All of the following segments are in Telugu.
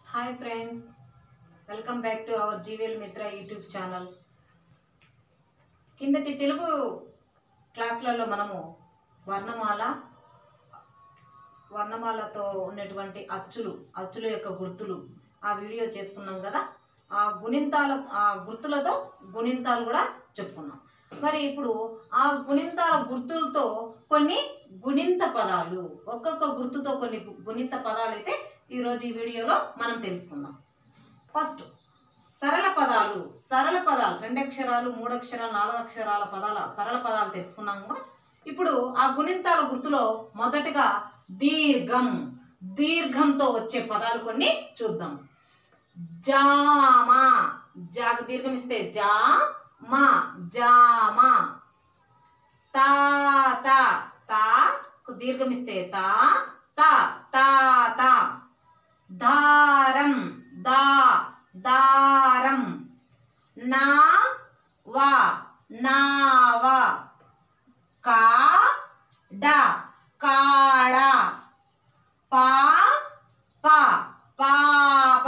Hi friends, welcome back to our GVL Mitra YouTube channel. కిందటి తెలుగు క్లాసులలో మనము వర్ణమాలతో ఉన్నటువంటి అచ్చుల యొక్క గుర్తులు ఆ వీడియో చేసుకున్నాం కదా. ఆ గుర్తులతో గుణింతాలు కూడా చెప్పుకున్నాం. మరి ఇప్పుడు ఆ గుణింతాల గుర్తులతో కొన్ని గుణింత పదాలు, ఒక్కొక్క గుర్తుతో కొన్ని గుణింత పదాలు అయితే ఈరోజు ఈ వీడియోలో మనం తెలుసుకుందాం. ఫస్ట్ సరళ పదాలు 2 అక్షరాలు 3 అక్షరాలు 4 అక్షరాల పదాల సరళ పదాలు తెలుసుకున్నాము. ఇప్పుడు ఆ గుణింతాల గుర్తులో మొదటగా దీర్ఘంతో వచ్చే పదాలు కొన్ని చూద్దాం. జామా, జాకు దీర్ఘం ఇస్తే జామా, జామా. తాత, తాకు దీర్ఘం ఇస్తే తాత. దారం, దారం. నావ, కాడ, పాప.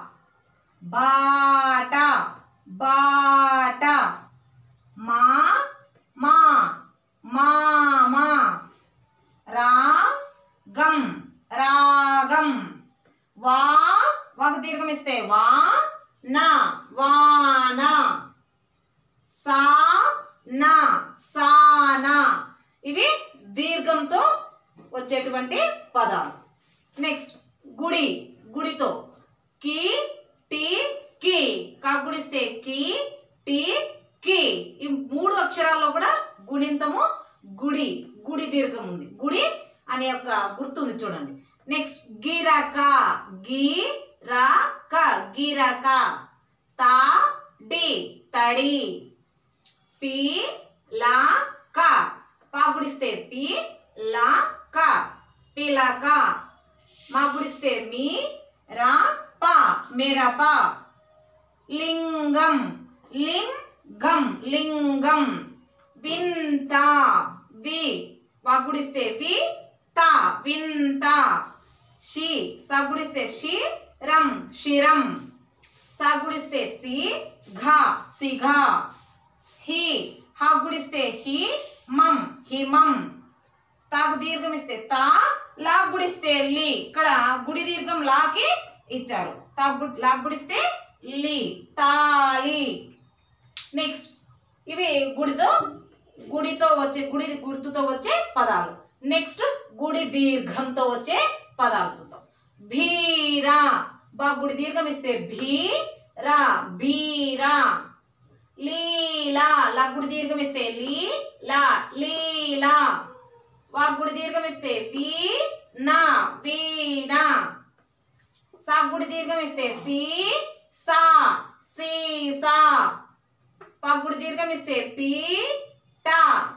బాట, మామ. రాగం. వాకు దీర్ఘం ఇస్తే వాన. సాన. ఇవి దీర్ఘంతో వచ్చేటువంటి పదాలు. నెక్స్ట్ గుడితో కి కాకుడిస్తే కి. ఈ 3 అక్షరాల్లో కూడా గుణింతము గుడి దీర్ఘం ఉంది. గుడి అనే యొక్క గుర్తు ఉంది చూడండి. నెక్స్ట్ గిరక, తడి. పిలక, పాకుడిస్తే పిలక. మాకుడిస్తే మిరప. లింగం. వింత, వాకుడిస్తే వింత. సాగుడిస్తే శిరం. సాగుడిస్తే సిఘ. హాగుడిస్తే హిమం. తాకు దీర్ఘం ఇస్తే లాగుడిస్తే లి. ఇక్కడ గుడి దీర్ఘం లాకి ఇచ్చారు. లాగుడిస్తే లి, తాలి. నెక్స్ట్ ఇవి గుడితో వచ్చే గుడి గుర్తుతో వచ్చే పదాలు. నెక్స్ట్ గుడి దీర్ఘంతో వచ్చే పదాలు చూద్దాం. భీరా, గుడి దీర్ఘం ఇస్తే భీరా. లీలా, గుడి దీర్ఘం ఇస్తే లీలా. గుడి దీర్ఘం ఇస్తే వీణా. గుడి దీర్ఘం ఇస్తే సీసా. గుడి దీర్ఘం ఇస్తే పీట.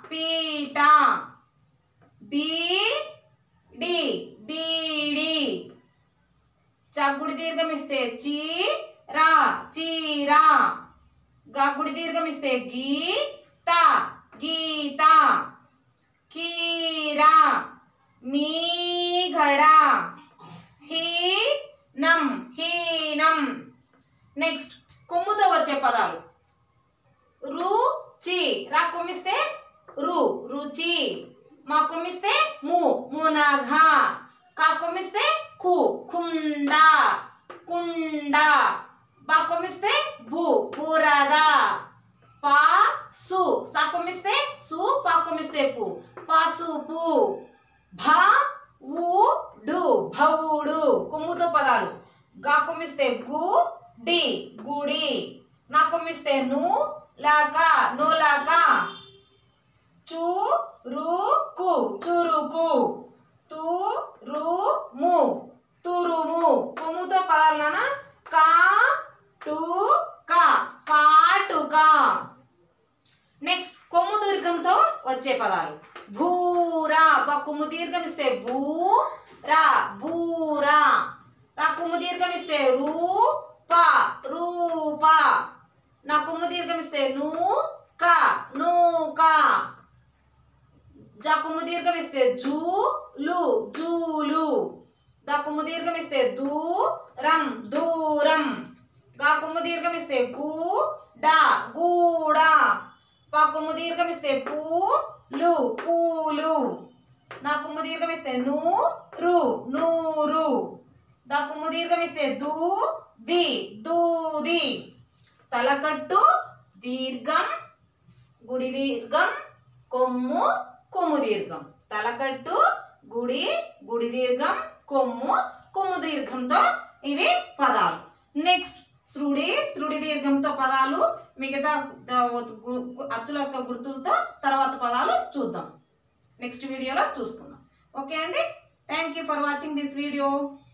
బీడి. గుడి దీర్ఘం ఇస్తే చీరా. గుడి దీర్ఘం ఇస్తే గీత. కీరా. మీగడ. హీనం. నెక్స్ట్ కొమ్ముతో వచ్చే పదాలు. రుచి, కొమ్మిస్తే రుచి. మా కొమ్మిస్తే మునగ. కొమ్మిస్తే కుండ. కొమ్మిస్తే బురద. కొమ్మిస్తే కొమ్మిస్తే పసుపు. భవుడు కొమ్ముతో పదాలు. కొమ్మిస్తే గుడి. నా కొమ్మిస్తే నోలాక. చురుకు. తురుము కొమ్ముతో పదాలు. కాటుక. నెక్స్ట్ కొమ్ము దీర్ఘంతో వచ్చే పదాలు. భూరా, కొమ్ము దీర్ఘం ఇస్తే బూరా. కొమ్ము దీర్ఘం ఇస్తే రూప. నా కొమ్ము దీర్ఘం ఇస్తే నూక. కొమ్ము దీర్ఘం ఇస్తే జూలు. దా కొమ్ము దీర్ఘం ఇస్తే దూరం. ఇస్తే డా గూడా. పా కొమ్ము దీర్ఘం ఇస్తే పూలు. నా కొమ్ము దీర్ఘం ఇస్తే నూరు. దా కొమ్ము దీర్ఘం ఇస్తే దూది. తలకట్టు దీర్ఘం గుడి దీర్ఘం కొమ్ము దీర్ఘం. తలకట్టు గుడి దీర్ఘం కొమ్ము దీర్ఘంతో ఇవి పదాలు. నెక్స్ట్ శృడి దీర్ఘంతో పదాలు, మిగతా అచ్చుల యొక్క గుర్తులతో తర్వాత పదాలు చూద్దాం. నెక్స్ట్ వీడియోలో చూసుకుందాం. ఓకే అండి, thank you for watching this video.